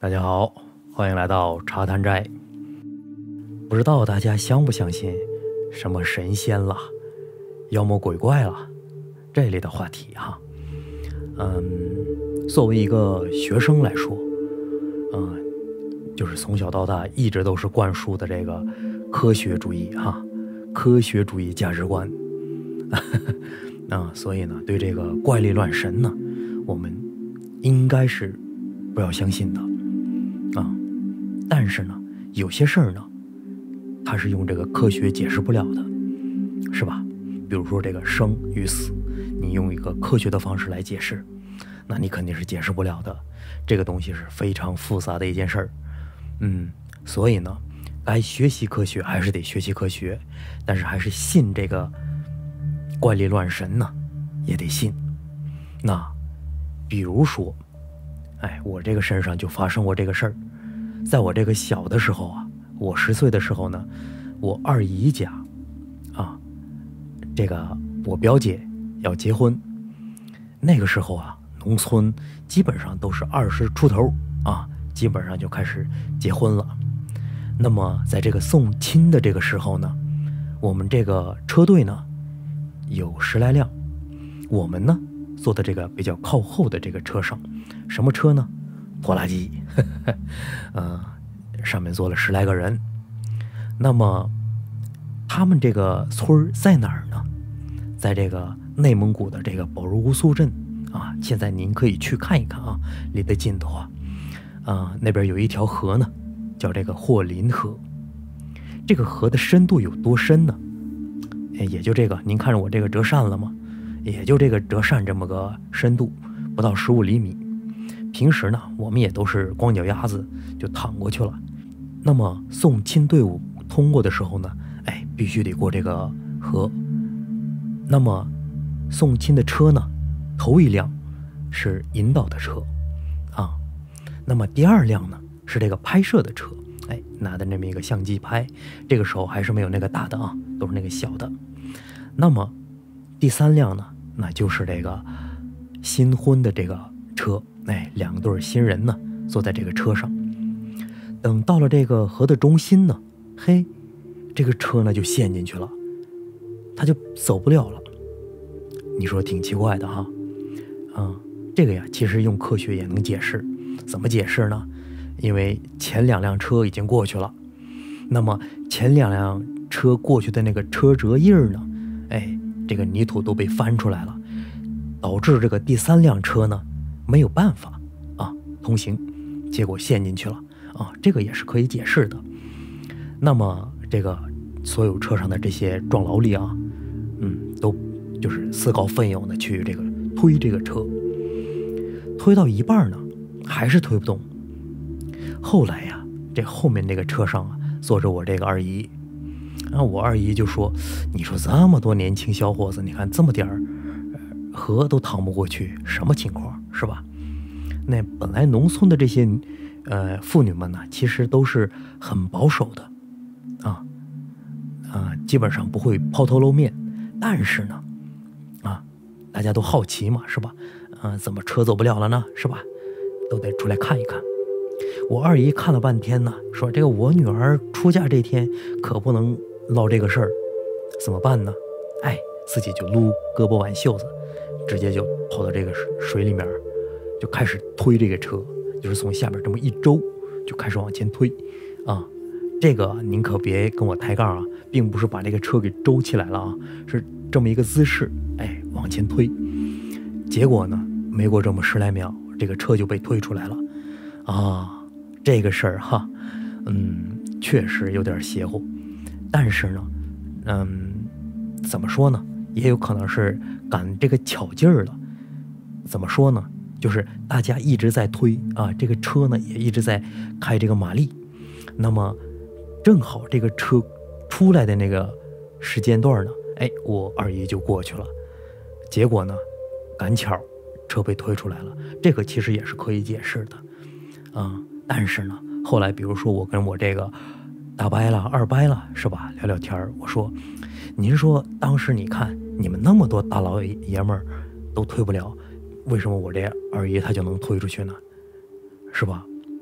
大家好，欢迎来到茶谈斋。不知道大家相不相信什么神仙啦、妖魔鬼怪啦这类的话题哈。作为一个学生来说，就是从小到大一直都是灌输的这个科学主义哈，科学主义价值观。所以呢，对这个怪力乱神呢，我们应该是不要相信的但是呢，有些事儿呢，它是用这个科学解释不了的，是吧？比如说这个生与死，你用一个科学的方式来解释，那你肯定是解释不了的。这个东西是非常复杂的一件事儿。所以呢，该学习科学还是得学习科学，但是还是信这个怪力乱神呢，也得信。那比如说，我这个身上就发生过这个事儿。在我这个小的时候啊，我10岁的时候呢，我二姨家这个我表姐要结婚。那个时候啊，农村基本上都是20出头基本上就开始结婚了。那么在这个送亲的这个时候呢，我们这个车队呢有10来辆，我们呢坐的这个比较靠后的这个车上。什么车呢？拖拉机。上面坐了10来个人。那么他们这个村在哪儿呢？在这个内蒙古的这个保如乌苏镇现在您可以去看一看离得近的话，那边有一条河呢，叫这个霍林河。这个河的深度有多深呢？也就这个，您看着我这个折扇了吗？也就这个折扇这么个深度，不到15厘米。平时呢，我们也都是光脚丫子就淌过去了。那么送亲队伍通过的时候呢，必须得过这个河。那么送亲的车呢，头一辆是引导的车那么第2辆呢是这个拍摄的车，拿的那么一个相机拍。这个时候还是没有那个大的都是那个小的。那么第3辆呢，那就是这个新婚的这个车，2对新人呢坐在这个车上。等到了这个河的中心呢，这个车呢就陷进去了，它就走不了了。你说挺奇怪的哈。这个呀，其实用科学也能解释。怎么解释呢？因为前2辆车已经过去了，那么前2辆车过去的那个车辙印呢，这个泥土都被翻出来了，导致这个第3辆车呢没有办法通行，结果陷进去了这个也是可以解释的。那么这个所有车上的这些壮劳力都就是自告奋勇的去这个推这个车，推到一半呢，还是推不动。后来呀，这后面这个车上坐着我这个二姨，我二姨就说：“你说这么多年轻小伙子，你看这么点儿河都淌不过去，什么情况是吧？”那本来农村的这些妇女们呢，其实都是很保守的基本上不会抛头露面。但是呢大家都好奇嘛，是吧？怎么车走不了了呢？是吧？都得出来看一看。我二姨看了半天呢，说这个我女儿出嫁这天可不能落这个事儿，怎么办呢？自己就撸胳膊挽袖子，直接就跑到这个水里面，就开始推这个车，就是从下边这么一周就开始往前推这个您可别跟我抬杠并不是把这个车给周起来了是这么一个姿势往前推。结果呢，没过这么10来秒，这个车就被推出来了这个事儿确实有点邪乎。但是呢怎么说呢，也有可能是赶这个巧劲儿了。怎么说呢，就是大家一直在推这个车呢也一直在开这个马力。那么正好这个车出来的那个时间段呢，我二姨就过去了。结果呢，赶巧车被推出来了。这个其实也是可以解释的但是呢，后来比如说我跟我这个大伯了二伯了是吧，聊聊天，我说您说当时你看你们那么多大老爷们儿都推不了，为什么我这二姨她就能推出去呢？是吧？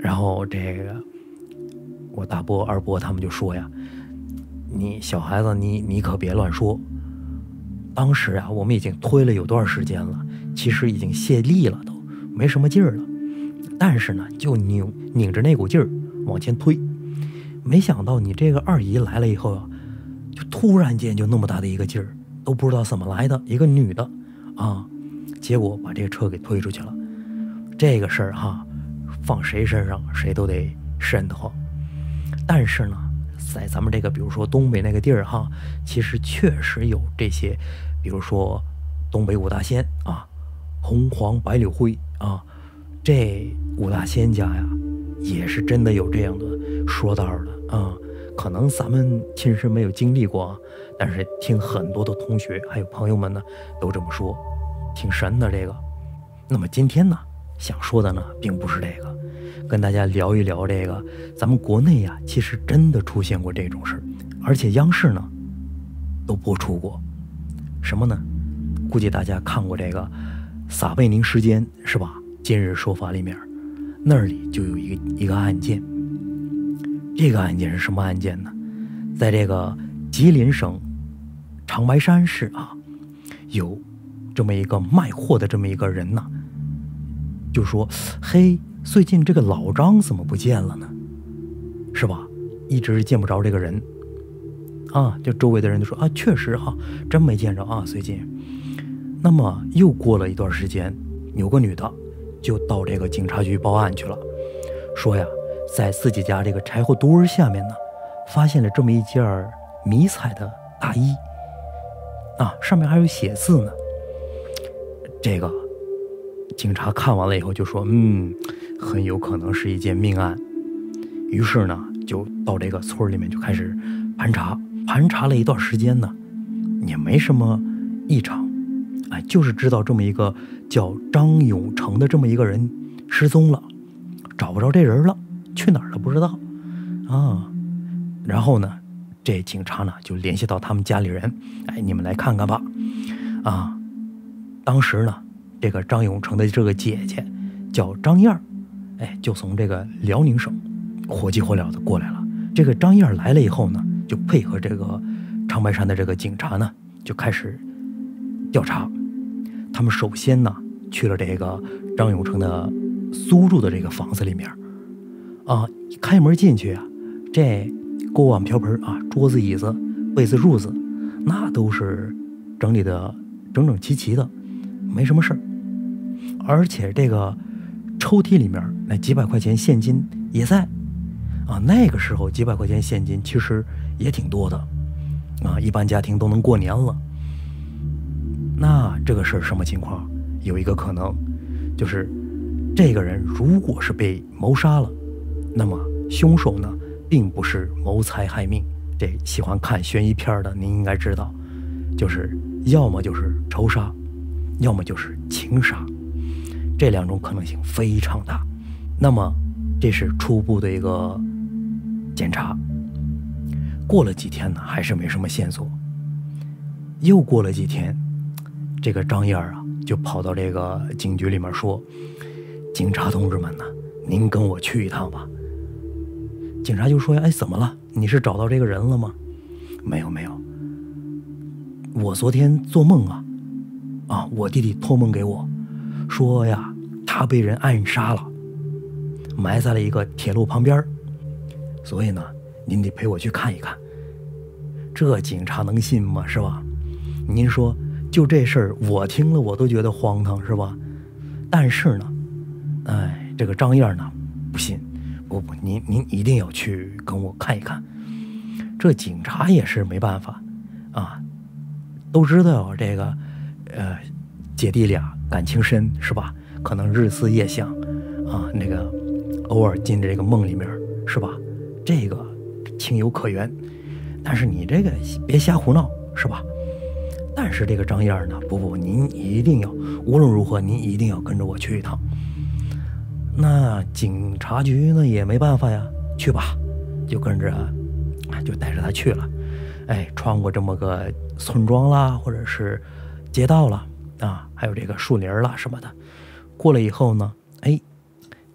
然后这个我大伯二伯他们就说呀，你小孩子你可别乱说。当时啊我们已经推了有段时间了，其实已经泄力了，都没什么劲儿了，但是呢就拧着那股劲儿往前推。没想到你这个二姨来了以后啊，就突然间就那么大的一个劲儿，都不知道怎么来的，一个女的啊，结果把这个车给推出去了。这个事儿哈，放谁身上谁都得瘆得慌。但是呢，在咱们这个比如说东北那个地儿哈，其实确实有这些，比如说东北五大仙啊，红黄白柳灰啊，这五大仙家呀，也是真的有这样的说道的啊。可能咱们亲身没有经历过啊，但是听很多的同学还有朋友们呢都这么说，挺神的这个。那么今天呢，想说的呢并不是这个，跟大家聊一聊这个咱们国内呀，其实真的出现过这种事儿，而且央视呢都播出过。什么呢？估计大家看过这个撒贝宁时间是吧？今日说法里面那里就有一个案件。这个案件是什么案件呢？在这个吉林省长白山市啊，有这么一个卖货的这么一个人呢，就说嘿，最近这个老张怎么不见了呢？是吧？一直见不着这个人啊，就周围的人都说啊，确实哈，真没见着啊，最近。那么又过了一段时间，有个女的就到这个警察局报案去了，说呀，在自己家这个柴火堆下面呢，发现了这么一件迷彩的大衣啊，上面还有写字呢。这个警察看完了以后就说，很有可能是一件命案。于是呢，就到这个村里面就开始盘查了一段时间呢，也没什么异常，哎，就是知道这么一个叫张永成的这么一个人失踪了，找不着这人了，去哪儿了不知道啊。然后呢，这警察呢就联系到他们家里人，哎，你们来看看吧。啊，当时呢，这个张永成的这个姐姐叫张燕儿，哎，就从这个辽宁省火急火燎的过来了。这个张燕儿来了以后呢，就配合这个长白山的这个警察呢，就开始调查。他们首先呢去了这个张永成的租住的这个房子里面啊，开门进去啊，这锅碗瓢盆啊，桌子椅子被子褥子那都是整理的整整齐齐的，没什么事儿。而且这个抽屉里面那几百块钱现金也在啊，那个时候几百块钱现金其实也挺多的啊，一般家庭都能过年了。那这个事儿什么情况？有一个可能，就是这个人如果是被谋杀了，那么凶手呢，并不是谋财害命。这喜欢看悬疑片的，您应该知道，就是要么就是仇杀，要么就是情杀，这两种可能性非常大。那么这是初步的一个检查。过了几天呢，还是没什么线索。又过了几天，这个张燕儿啊，就跑到这个警局里面说：“警察同志们呢，您跟我去一趟吧。”警察就说呀：“哎，怎么了？你是找到这个人了吗？”“没有，我昨天做梦啊，我弟弟托梦给我，说呀，他被人暗杀了，埋在了一个铁路旁边，所以呢，您得陪我去看一看。”这警察能信吗？是吧？您说就这事儿，我听了我都觉得荒唐，是吧？但是呢，哎，这个张燕呢不信，不，您一定要去跟我看一看。这警察也是没办法啊，都知道这个姐弟俩感情深，是吧？可能日思夜想啊，那个偶尔进这个梦里面，是吧？这个情有可原。但是你这个别瞎胡闹，是吧？但是这个张燕呢，不，您一定要，无论如何您一定要跟着我去一趟。那警察局呢也没办法呀，去吧，就跟着，就带着他去了。哎，穿过这么个村庄啦，或者是街道啦，啊，还有这个树林啦什么的。过了以后呢，哎，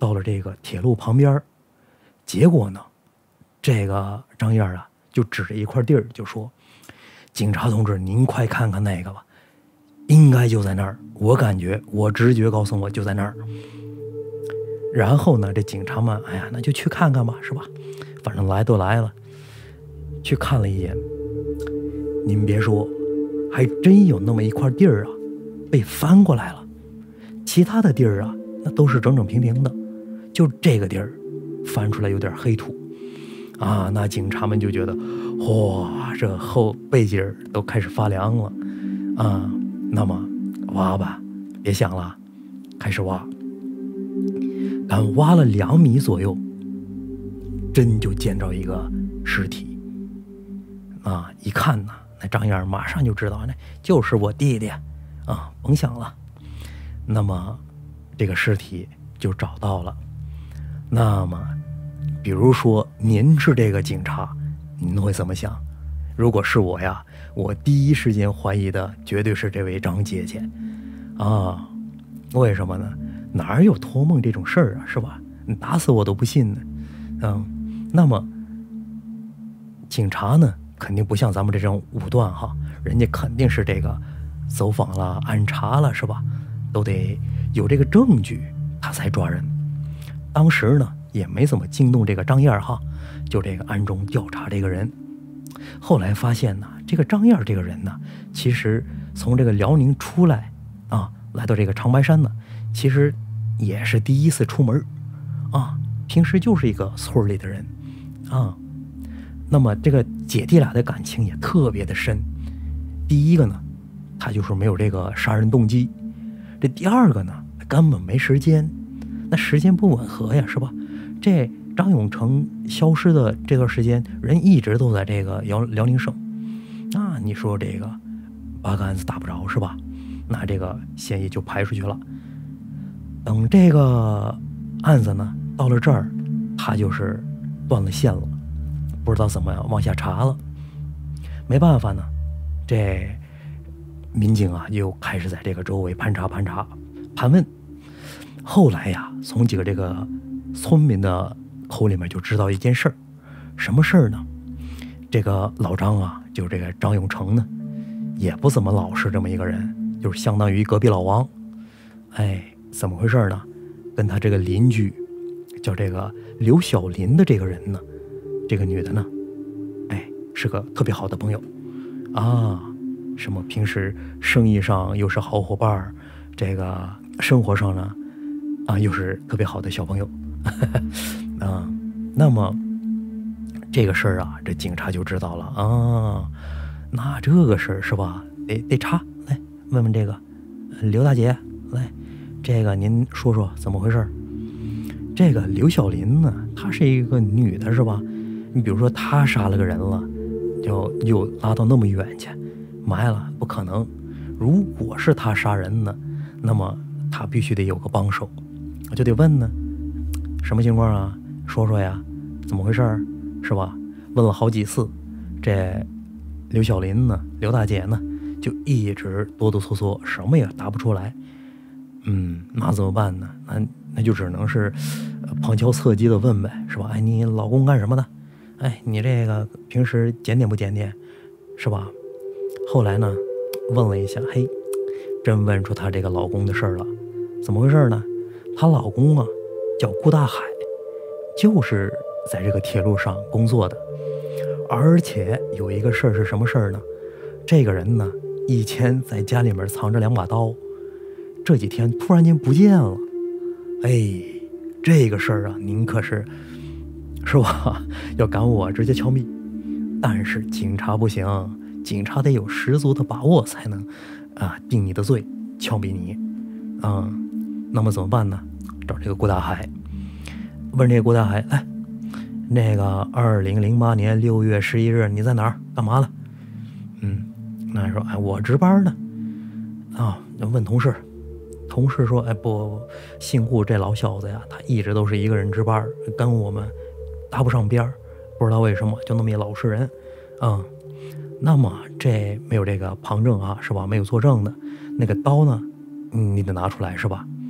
到了这个铁路旁边，结果呢，这个张燕啊就指着一块地儿就说：“警察同志，您快看看那个吧，应该就在那儿，我感觉，我直觉告诉我就在那儿。”然后呢，这警察们，哎呀，那就去看看吧，是吧？反正来都来了，去看了一眼。您别说，还真有那么一块地儿啊，被翻过来了。其他的地儿啊，那都是整整平平的，就这个地儿翻出来有点黑土啊。那警察们就觉得，哇，这后背脊都开始发凉了啊。那么挖吧，别想了，开始挖。刚挖了2米左右，真就见着一个尸体啊！一看呢，那张燕马上就知道，那就是我弟弟啊！甭想了。那么这个尸体就找到了。那么，比如说您是这个警察，您会怎么想？如果是我呀，我第一时间怀疑的绝对是这位张姐姐啊！为什么呢？哪有托梦这种事儿啊，是吧？你打死我都不信呢。那么警察呢，肯定不像咱们这种武断哈，人家肯定是这个走访了、安查了，是吧？都得有这个证据，他才抓人。当时呢，也没怎么惊动这个张燕哈，就这个暗中调查这个人。后来发现呢，这个张燕这个人呢，其实从这个辽宁出来啊，来到这个长白山呢，其实也是第一次出门啊，平时就是一个村里的人啊。那么这个姐弟俩的感情也特别的深。第一个呢，他就是没有这个杀人动机；这第二个呢，根本没时间，那时间不吻合呀，是吧？这张永成消失的这段时间，人一直都在这个辽宁省，那你说这个八竿子打不着是吧？那这个嫌疑就排出去了。等这个案子呢到了这儿，他就是断了线了，不知道怎么往下查了。没办法呢，这民警啊又开始在这个周围盘问。后来呀，从几个这个村民的口里面就知道一件事儿。什么事儿呢？这个老张啊，就这个张永成呢，也不怎么老实这么一个人，就是相当于隔壁老王。哎，怎么回事呢？跟他这个邻居叫这个刘小林的这个人呢，这个女的呢，哎，是个特别好的朋友啊。什么平时生意上又是好伙伴，这个生活上呢啊又是特别好的小朋友啊。那么这个事儿啊，这警察就知道了啊。那这个事儿是吧，得查，来问问这个刘大姐，来，这个您说说怎么回事？这个刘小林呢，她是一个女的，是吧？你比如说她杀了个人了，就又拉到那么远去埋了，不可能。如果是她杀人呢，那么她必须得有个帮手，我就得问呢，什么情况啊？说说呀，怎么回事是吧？问了好几次，这刘小林呢，刘大姐呢，就一直哆哆嗦嗦，什么也答不出来。那怎么办呢？那就只能是旁敲侧击的问呗，是吧？哎，你老公干什么的？哎，你这个平时检点不检点，是吧？后来呢，问了一下，嘿，真问出她这个老公的事儿了。怎么回事呢？她老公啊，叫顾大海，就是在这个铁路上工作的。而且有一个事儿是什么事儿呢？这个人呢，以前在家里面藏着2把刀，这几天突然间不见了。哎，这个事儿啊，您可是吧？要赶我直接枪毙。但是警察不行，警察得有十足的把握才能定你的罪，枪毙你。那么怎么办呢？找这个顾大海，问这个顾大海，来，那个2008年6月11日你在哪儿干嘛了？那说，哎，我值班呢。问同事说，哎，不，姓顾这老小子呀，他一直都是一个人值班，跟我们搭不上边儿，不知道为什么，就那么一老实人。那么这没有这个旁证啊，是吧？没有作证的，那个刀呢，你得拿出来，是吧？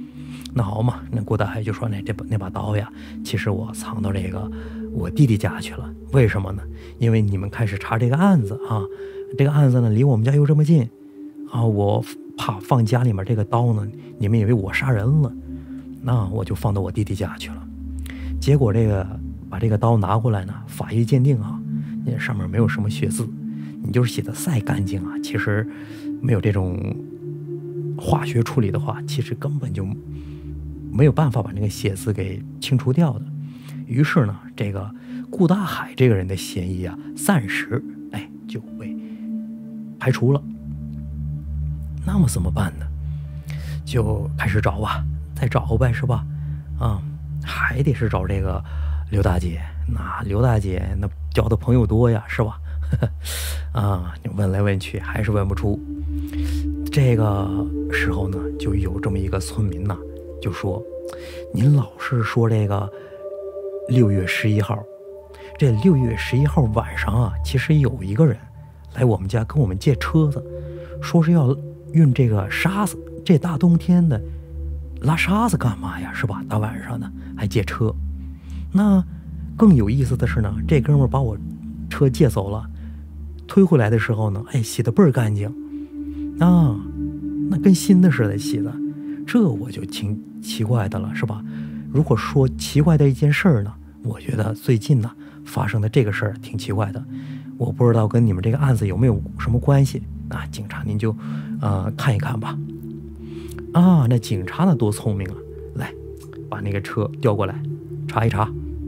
那好嘛，那顾大海就说那把刀呀，其实我藏到这个我弟弟家去了。为什么呢？因为你们开始查这个案子啊，这个案子呢离我们家又这么近啊，我怕放家里面这个刀呢，你们以为我杀人了，那我就放到我弟弟家去了。结果把这个刀拿过来呢，法医鉴定啊，那上面没有什么血渍，你就是洗得再干净啊，其实没有这种化学处理的话，其实根本就没有办法把那个血渍给清除掉的。于是呢，这个顾大海这个人的嫌疑啊，暂时就被排除了。那么怎么办呢？就开始找吧，再找呗，是吧？还得是找这个刘大姐。那刘大姐那交的朋友多呀，是吧？你问来问去还是问不出。这个时候呢，就有这么一个村民呐，就说：“您老是说这个6月11号，这6月11号晚上啊，其实有一个人来我们家跟我们借车子，说是要运这个沙子。这大冬天的拉沙子干嘛呀？是吧？大晚上的还借车。那更有意思的是呢，这哥们儿把我车借走了，推回来的时候呢，洗得倍儿干净啊，那跟新的似的洗的。这我就挺奇怪的了，是吧？如果说奇怪的一件事儿呢，我觉得最近呢发生的这个事儿挺奇怪的，我不知道跟你们这个案子有没有什么关系。那警察您就看一看吧。那警察呢多聪明啊，来把那个车调过来查一查。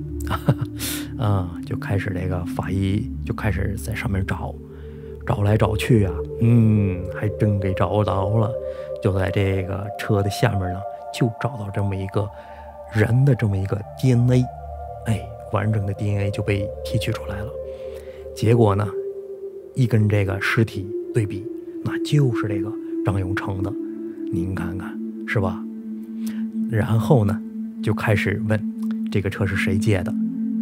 就开始这个法医就开始在上面找来找去啊，还真给找到了。就在这个车的下面呢，就找到这么一个人的这么一个 DNA， 完整的 DNA 就被提取出来了。结果呢，一跟这个尸体对比，那就是这个张永成的，您看看是吧？然后呢，就开始问这个车是谁借的，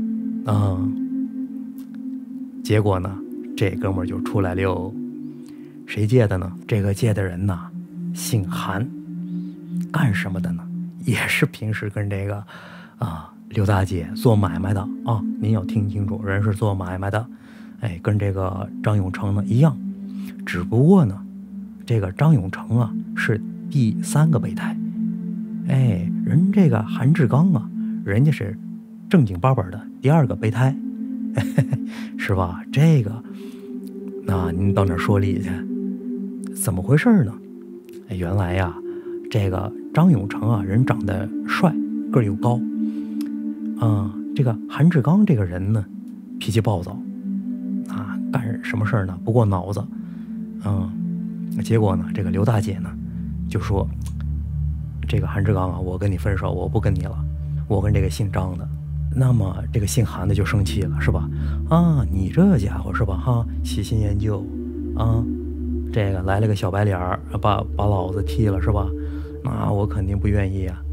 结果呢，这哥们儿就出来溜，谁借的呢？这个借的人呢，姓韩，干什么的呢？也是平时跟这个刘大姐做买卖的啊，您要听清楚，人是做买卖的，跟这个张永成呢一样，只不过呢，这个张永成啊是第3个备胎，人这个韩志刚啊，人家是正经八本的第2个备胎，是吧？这个，那您到哪儿说理去？怎么回事呢？原来呀，这个张永成啊，人长得帅，个儿又高，这个韩志刚这个人呢，脾气暴躁，干什么事儿呢不过脑子，结果呢，这个刘大姐呢就说，这个韩志刚啊，我跟你分手，我不跟你了，我跟这个姓张的。那么这个姓韩的就生气了，是吧？你这家伙是吧？喜新厌旧这个来了个小白脸儿，把老子踢了是吧？那我肯定不愿意啊。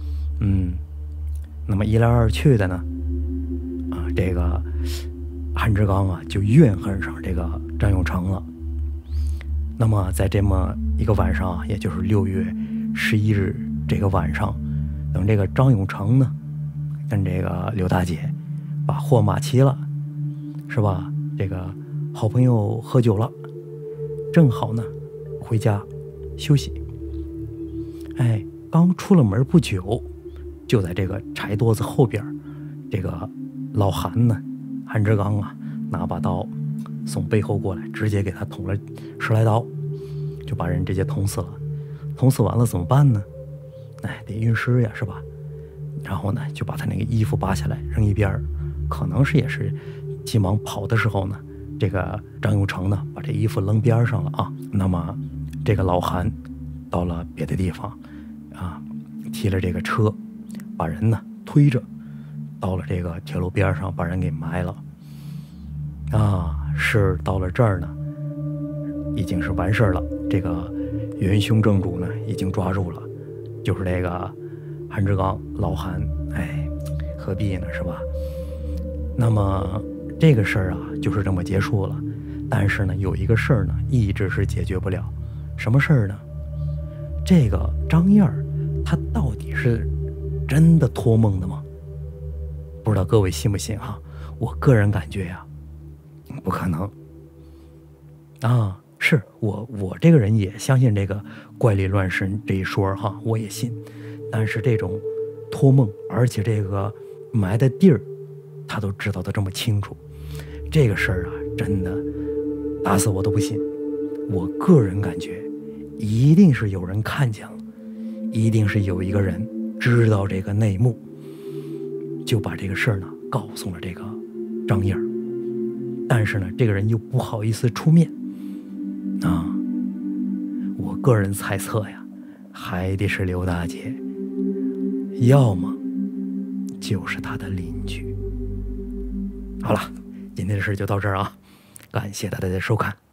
那么一来二去的呢，这个韩志刚啊就怨恨上这个张永成了。那么在这么一个晚上也就是6月11日这个晚上，等这个张永成呢跟这个刘大姐把货码齐了，是吧？这个好朋友喝酒了，正好呢回家休息。刚出了门不久，就在这个柴垛子后边，这个老韩呢，韩志刚啊，拿把刀从背后过来，直接给他捅了10来刀，就把人直接捅死了。捅死完了怎么办呢？得运尸呀，是吧？然后呢，就把他那个衣服扒下来扔一边，可能是也是急忙跑的时候呢，这个张永成呢把这衣服扔边上了啊。那么这个老韩到了别的地方提了这个车，把人呢推着到了这个铁路边上，把人给埋了。事到了这儿呢，已经是完事了。这个元凶正主呢已经抓住了，就是这个韩志刚老韩。何必呢，是吧？那么这个事儿啊就是这么结束了。但是呢，有一个事儿呢一直是解决不了。什么事儿呢？这个张燕儿他到底是真的托梦的吗？不知道各位信不信哈？我个人感觉呀，不可能。啊，是我这个人也相信这个怪力乱神这一说哈，我也信。但是这种托梦，而且这个埋的地儿，他都知道的这么清楚，这个事儿啊，真的打死我都不信。我个人感觉，一定是有人看见了，一定是有一个人知道这个内幕，就把这个事儿呢告诉了这个张燕儿。但是呢，这个人又不好意思出面啊。我个人猜测呀，还得是刘大姐，要么就是他的邻居。好了，今天的事就到这儿啊，感谢大家的收看。